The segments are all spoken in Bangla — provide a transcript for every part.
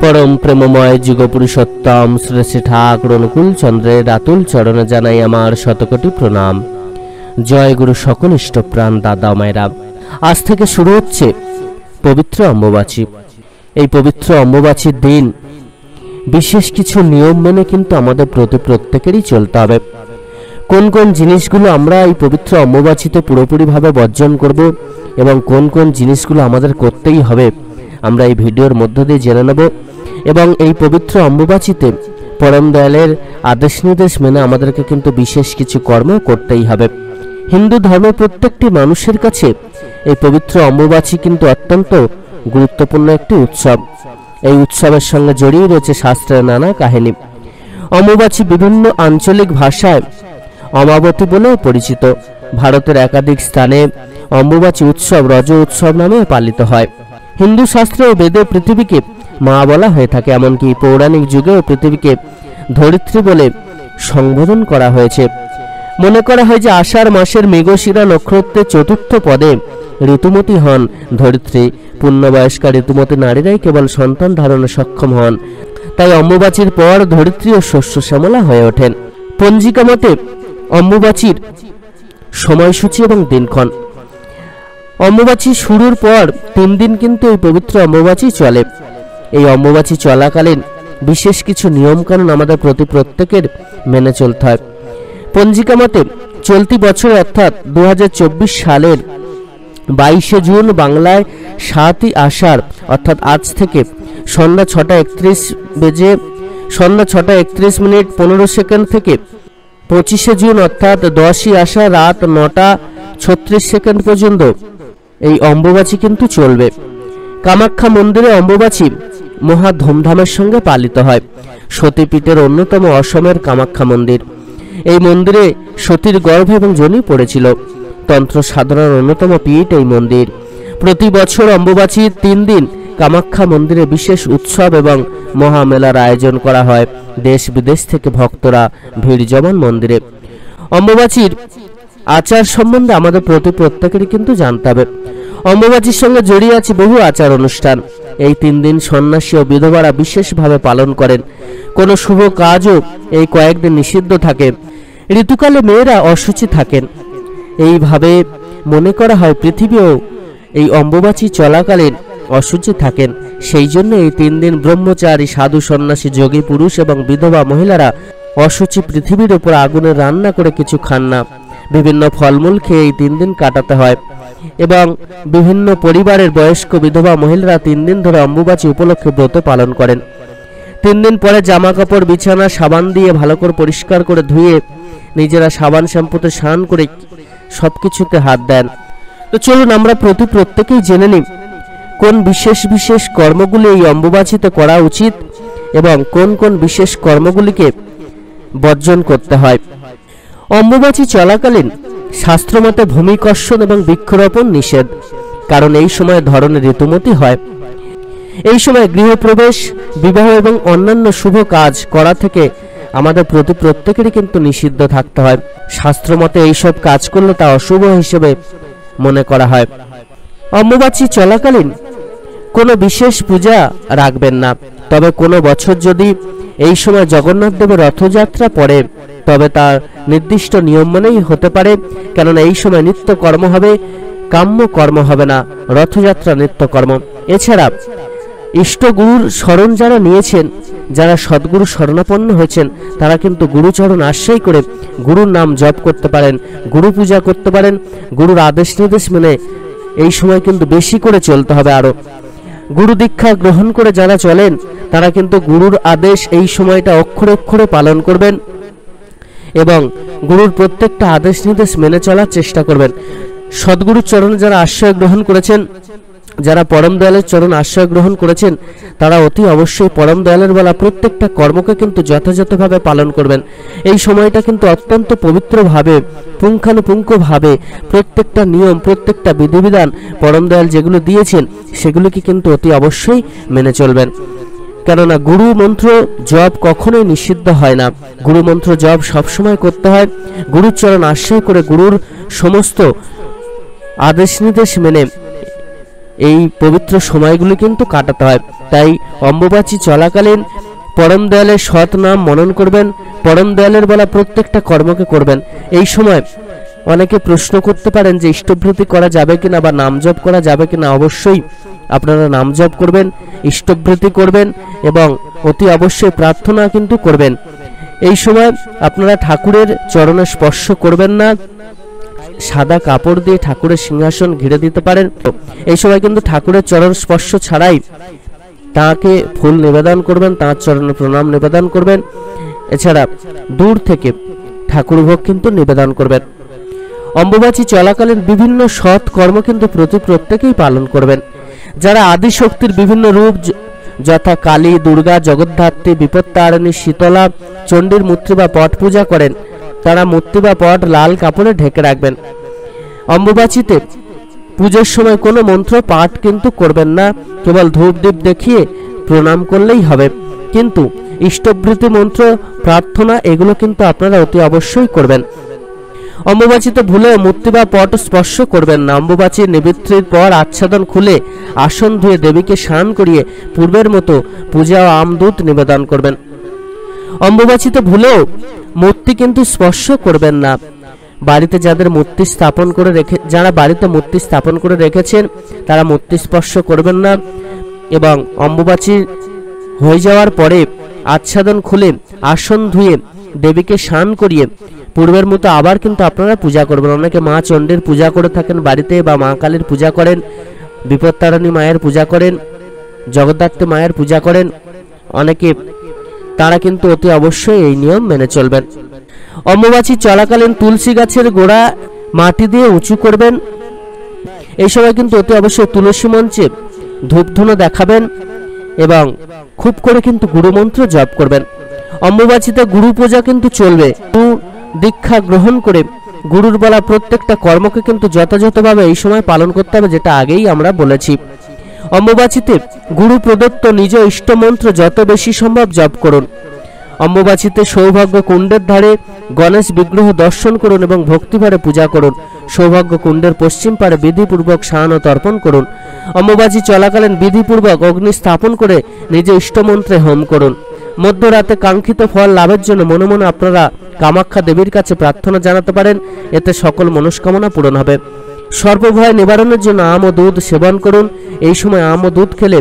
परम प्रेममय जुगपुरुषोत्तम श्री श्री ठाकुर अनुकूल चंद्रेर आतुल चरणे जानाई आमार शतकोटी प्रणाम। जय गुरु सकल इष्टप्राण दादा मायेरा। आज থেকে শুরু হচ্ছে পবিত্র অম্বুবাচী। এই পবিত্র অম্বুবাচীর দিন বিশেষ কিছু নিয়ম মেনে কিন্তু আমাদের প্রত্যেকেরই চলতে হবে। কোন কোন জিনিসগুলো আমরা এই পবিত্র অম্বুবাচীতে পুরোপুরিভাবে বর্জন করব এবং কোন কোন জিনিসগুলো আমাদের করতেই হবে আমরা এই ভিডিওর মধ্য দিয়ে জেনে নেব। এবং এই পবিত্র অম্বুবাচীতে পরম দয়ালের আদেশ নির্দেশ মেনে আমাদেরকে কিন্তু বিশেষ কিছু কর্ম করতেই হবে। হিন্দু ধর্মের প্রত্যেকটি মানুষের কাছে এই পবিত্র অম্বুবাচী কিন্তু অত্যন্ত গুরুত্বপূর্ণ একটি উৎসব। এই উৎসবের সঙ্গে জড়িয়ে রয়েছে শাস্ত্রের নানা কাহিনী। অম্বুবাচী বিভিন্ন আঞ্চলিক ভাষায় অমাবতী বলেও পরিচিত। ভারতের একাধিক স্থানে অম্বুবাচী উৎসব রজ উৎসব নামে পালিত হয়। হিন্দু শাস্ত্রে ও বেদে পৃথিবীকে মা বলা হয়ে থাকে, এমনকি পৌরাণিক যুগেও পৃথিবীকে ধরিত্রী বলে সম্বোধন করা হয়েছে। মনে করা হয় যে আষাঢ় মাসের মৃগশিরা নক্ষত্রের চতুর্থ পদে ঋতুমতী হন ধরিত্রী। পূর্ণবয়স্কা ঋতুমতী নারীরাই কেবল সন্তান ধারণে সক্ষম হন, তাই অম্বুবাচীর পর ধরিত্রী ও শস্য শ্যামলা হয়ে ওঠেন। পঞ্জিকা মতে অম্বুবাচীর সময়সূচি এবং দিনক্ষণ। অম্বুবাচী শুরুর পর 3 দিন কিন্তু এই পবিত্র অম্বুবাচী চলে। এই অম্বুবাচী চলাকালীন বিশেষ কিছু নিয়মকানুন আমাদের প্রত্যেকের মেনে চলতে হয়। পঞ্জিকা মতে চলতি বছর অর্থাৎ 2024 সালের 22শে জুন বাংলায় 7ই আষাঢ় অর্থাৎ আজ থেকে সন্ধ্যা 6টা 31 মিনিট 15 সেকেন্ড থেকে 25শে জুন অর্থাৎ 10ই আষাঢ় রাত 9টা 36 সেকেন্ড পর্যন্ত এই অম্বুবাচী কিন্তু চলবে। কামাখ্যা মন্দিরে অম্বুবাচী মহা ধুমধামের সঙ্গে পালিত হয়। সতীপীঠের অন্যতম অসমের কামাখ্যা মন্দির। এই মন্দিরে সতীর গর্ভ এবং যোনি পড়েছিল। তন্ত্র সাধনার অন্যতম পীঠ এই মন্দির। প্রতি বছর অম্বুবাচীর 3 দিন কামাখ্যা মন্দিরে বিশেষ উৎসব এবং মহামেলার আয়োজন করা হয়। দেশ বিদেশ থেকে ভক্তরা ভিড় জমান মন্দিরে। অম্বুবাচীর আচার সম্বন্ধে আমাদের প্রত্যেকেরই কিন্তু জানতে হবে। অম্বুবাচীর সঙ্গে জড়িয়ে আছে বহু আচার অনুষ্ঠান। এই 3 দিন সন্ন্যাসী ও বিধবারা বিশেষভাবে পালন করেন। কোনো শুভ কাজও এই কয়েকদিন নিষিদ্ধ থাকে। ঋতুকালে মেয়েরা অশুচি থাকেন। এইভাবে মনে করা হয় পৃথিবীও এই অম্বুবাচী চলাকালীন অশুচি থাকেন। সেই জন্য এই 3 দিন ব্রহ্মচারী সাধু সন্ন্যাসী যোগী পুরুষ এবং বিধবা মহিলারা অশুচি পৃথিবীর উপর আগুনে রান্না করে কিছু খান না। বিভিন্ন ফলমূল খেয়ে এই 3 দিন কাটাতে হয় এবং বিভিন্ন পরিবারের বয়স্ক বিধবা মহিলারা 3 দিন ধরে অম্বুবাচী উপলক্ষে ব্রত পালন করেন। 3 দিন পরে জামা কাপড় বিছানা সাবান দিয়ে ভালো করে পরিষ্কার করে ধুয়ে নিজেরা সাবান শ্যাম্পুতে স্নান করে সবকিছুতে হাত দেন। তো চলুন আমরা প্রত্যেকেই জেনে নিই কোন বিশেষ কর্মগুলি এই অম্বুবাচীতে করা উচিত এবং কোন কোন বিশেষ কর্মগুলিকে বর্জন করতে হয়। অম্বুবাচী চলাকালীন শাস্ত্রমতে ভূমিকর্ষণ এবং বৃক্ষরোপণ নিষেধ, কারণ এই সময় ধরনের ঋতুমতী হয়। এই সময় গৃহপ্রবেশ, বিবাহ এবং অন্যান্য শুভ কাজ করা থেকে আমাদের প্রত্যেকেরই কিন্তু নিষিদ্ধ থাকতে হয়। শাস্ত্রমতে এইসব কাজ করলে তা অশুভ হিসেবে মনে করা হয়। অম্বুবাচী চলাকালীন কোনো বিশেষ পূজা রাখবেন না। তবে কোনো বছর যদি এই সময় জগন্নাথ দেবের রথযাত্রা পড়ে তবে তার নির্দিষ্ট নিয়ম মেনেই হতে পারে, কেননা এই সময় নিত্য কর্ম হবে, কাম্য কর্ম হবে না, রথযাত্রা নিত্য কর্ম। এছাড়া ইষ্টগুরুর শরণ যারা নিয়েছেন, যারা সদ্গুরু শরণাপন্ন হয়েছেন, তারা কিন্তু গুরুচরণ আশ্রয় করে গুরুর নাম জপ করতে পারেন, গুরু পূজা করতে পারেন। গুরুর আদেশ নির্দেশ মেনে এই সময় কিন্তু বেশি করে চলতে হবে। আরো গুরু দীক্ষা গ্রহণ করে যারা চলেন তারা কিন্তু গুরুর আদেশ এই সময়টা অক্ষরে অক্ষরে পালন করবেন এবং গুরুর প্রত্যেকটা আদেশ নির্দেশ মেনে চলার চেষ্টা করবেন। সদ্গুরুর চরণে যারা আশ্রয় গ্রহণ করেছেন, যারা পরম দয়ালের চরণ আশ্রয় গ্রহণ করেছেন, তারা অতি অবশ্যই পরম দয়ালের বলা প্রত্যেকটা কর্মকে কিন্তু যথাযথভাবে পালন করবেন। এই সময়টা কিন্তু অত্যন্ত পবিত্রভাবে পুঙ্খানুপুঙ্খভাবে প্রত্যেকটা নিয়ম, প্রত্যেকটা বিধিবিধান পরম দয়াল যেগুলো দিয়েছেন সেগুলিকে কিন্তু অতি অবশ্যই মেনে চলবেন। কেননা গুরু মন্ত্র জপ কখনোই নিষিদ্ধ হয় না। গুরু মন্ত্র জপ সবসময় করতে হয়। গুরুর চরণ আশ্রয় করে গুরুর সমস্ত আদেশ নির্দেশ মেনে এই পবিত্র সময়গুলি কিন্তু কাটাতে হয়। তাই অম্বুবাচী চলাকালীন পরম দয়ালের সৎ নাম মনন করবেন, পরম দয়ালের বলা প্রত্যেকটা কর্মকে করবেন। এই সময় অনেকে প্রশ্ন করতে পারেন যে ইষ্টভৃতি করা যাবে কিনা বা নাম জপ করা যাবে কিনা। অবশ্যই আপনারা নাম জপ করবেন, ইষ্টভৃতি করবেন এবং অতি অবশ্যই প্রার্থনা কিন্তু করবেন। এই সময় আপনারা ঠাকুরের চরণে স্পর্শ করবেন না, সাদা কাপড় দিয়ে ঠাকুরের সিংহাসন ঘিরে দিতে পারেন। এই সময় কিন্তু ঠাকুরের চরণ স্পর্শ ছাড়াই তাকে ফুল নিবেদন করবেন, তাঁর চরণে প্রণাম নিবেদন করবেন। এছাড়া দূর থেকে ঠাকুর ভোগ কিন্তু নিবেদন করবেন। অম্বুবাচী চলাকালীন বিভিন্ন সৎ কর্ম কিন্তু প্রত্যেকেই পালন করবেন। যারা আদি শক্তির বিভিন্ন রূপ যথা কালী, দুর্গা, জগদ্ধাত্রী, বিপত্তারিণী, শীতলা, চণ্ডীর মূর্তি বা পট পূজা করেন, তারা মূর্তি বা পট লাল কাপড়ে ঢেকে রাখবেন। অম্বুবাচীতে পুজোর সময় কোনো মন্ত্র পাঠ কিন্তু করবেন না, কেবল ধূপ দীপ দেখিয়ে প্রণাম করলেই হবে। কিন্তু ইষ্টভৃতি মন্ত্র, প্রার্থনা এগুলো কিন্তু আপনারা অতি অবশ্যই করবেন। অম্বুবাচীতে ভুলেও মূর্তি বা পট স্পর্শ করবেন না। অম্বুবাচীর নিবৃত্তির পর আচ্ছাদন খুলে আসন ধুয়ে দেবীকে স্নান করিয়ে পূর্বের মতো পূজা ও আমদূত নিবেদন করবেন। অম্বুবাচীতে ভুলেও মূর্তি কিন্তু স্পর্শ করবেন না। বাড়িতে যারা মূর্তি স্থাপন করে রেখেছেন তারা মূর্তি স্পর্শ করবেন না। এবং অম্বুবাচী হয়ে যাওয়ার পরে আচ্ছাদন খুলে আসন ধুয়ে দেবীকে স্নান করিয়ে পূর্বের মতো আবার কিন্তু আপনারা পূজা করবেন। অনেকে মা চণ্ডীর পূজা করে থাকেন বাড়িতে, বা মা কালীর পূজা করেন, বিপত্তারিণী মায়ের পূজা করেন, জগদ্ধাত্রী মায়ের পূজা করেন অনেকে, তারা কিন্তু অতি অবশ্যই এই নিয়ম মেনে চলবেন। অম্বুবাচী চলাকালীন তুলসী গাছের গোড়া মাটি দিয়ে উঁচু করবেন। এই সময় কিন্তু অতি অবশ্যই তুলসী মঞ্চে ধূপধুনো দেখাবেন এবং খুব করে কিন্তু গুরুমন্ত্র জপ করবেন। অম্বুবাচীতে গুরু পূজা কিন্তু চলবে। গুরু দীক্ষা গ্রহণ করে গুরুর বলা প্রত্যেকটা কর্মকে কিন্তু যথাযথভাবে এই সময় পালন করতে হবে, যেটা আগেই আমরা বলেছি। অম্বুবাচীতে গুরু প্রদত্ত নিজ ইষ্ট মন্ত্র যত বেশি সম্ভব জপ করুন। অম্বুবাচীতে সৌভাগ্য কুণ্ডের ধারে গণেশ বিগ্রহ দর্শন করুন এবং ভক্তিভরে পূজা করুন। সৌভাগ্য কুণ্ডের পশ্চিম পারে বিধিপূর্বক সাহায্য তর্পণ করুন। অম্বুবাচী চলাকালীন বিধিপূর্বক অগ্নি স্থাপন করে নিজ ইষ্টমন্ত্রে হোম করুন। মধ্যরাতে কাঙ্ক্ষিত ফল লাভের জন্য মনে মনে আপনারা কামাখ্যা দেবীর কাছে প্রার্থনা জানাতে পারেন, এতে সকল মনস্কামনা পূরণ হবে। সর্বভয় নিবারণের জন্য আম ও দুধ সেবন করুন। এই সময় আম ও দুধ খেলে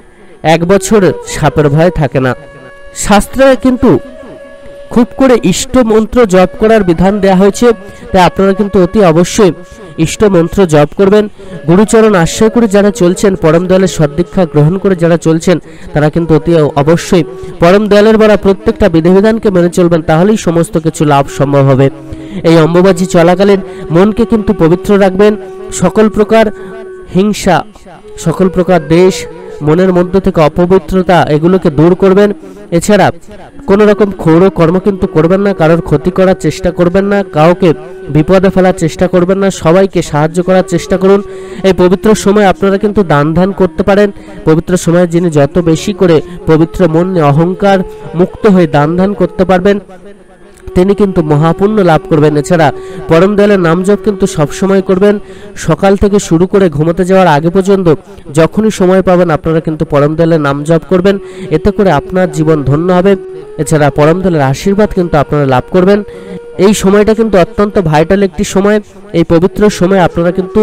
1 বছর সাপের ভয় থাকে না। শাস্ত্রে কিন্তু খুব করে ইষ্ট মন্ত্র জপ করার বিধান দেওয়া হয়েছে, তাই আপনারা কিন্তু অতি অবশ্যই ইষ্ট মন্ত্র জপ করবেন। গুরুচরণ আশ্রয় করে যারা চলছেন, পরম দয়ালের সদ্দীক্ষা গ্রহণ করে যারা চলছেন, তারা কিন্তু অতি অবশ্যই পরম দয়ালের বলা প্রত্যেকটা বিধিবিধানকে মেনে চলবেন, তাহলেই সমস্ত কিছু লাভ সম্ভব হবে। এই অম্বুবাচী চলাকালীন মনকে কিন্তু পবিত্র রাখবেন। সকল প্রকার হিংসা, সকল প্রকার দেশ, মনের মধ্যে থেকে অপবিত্রতা এগুলোকে দূর করবেন। এছাড়া কোনো রকম ক্ষৌর কর্ম কিন্তু করবেন না, কারোর ক্ষতি করার চেষ্টা করবেন না, কাউকে বিপদে ফেলার চেষ্টা করবেন না, সবাইকে সাহায্য করার চেষ্টা করুন। এই পবিত্র সময় আপনারা কিন্তু দান করতে পারেন। পবিত্র সময়ে যিনি যত বেশি করে পবিত্র মন অহংকার মুক্ত হয়ে দান করতে পারবেন, তিনি কিন্তু মহাপুণ্য লাভ করবেন। এছাড়া পরম দয়ালের নাম জপ কিন্তু সবসময় করবেন। সকাল থেকে শুরু করে ঘুমোতে যাওয়ার আগে পর্যন্ত যখনই সময় পাবেন আপনারা কিন্তু পরম দয়ালের নাম জপ করবেন, এতে করে আপনার জীবন ধন্য হবে। এছাড়া পরম দয়ালের আশীর্বাদ কিন্তু আপনারা লাভ করবেন। এই সময়টা কিন্তু অত্যন্ত ভাইটাল একটি সময়। এই পবিত্র সময় আপনারা কিন্তু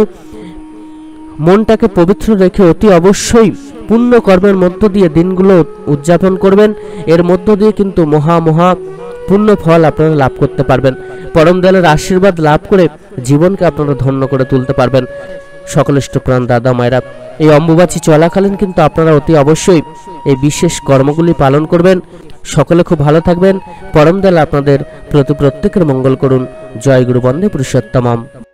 মনটাকে পবিত্র রেখে অতি অবশ্যই পুণ্য কর্মের মধ্য দিয়ে দিনগুলো উদযাপন করবেন। এর মধ্য দিয়ে কিন্তু মহা পুণ্য ফল আপনারা লাভ করতে পারবেন। পরম দয়ালের আশীর্বাদ লাভ করে জীবনকে আপনারা ধন্য করে তুলতে পারবেন। সকল ইষ্টপ্রাণ দাদা মায়েরা, এই অম্বুবাচী চলাকালীন কিন্তু আপনারা অতি অবশ্যই এই বিশেষ কর্মগুলি পালন করবেন। সকলে খুব ভালো থাকবেন। পরম দয়াল আপনাদের প্রত্যেকের মঙ্গল করুন। জয় গুরু বন্দে পুরুষোত্তমম।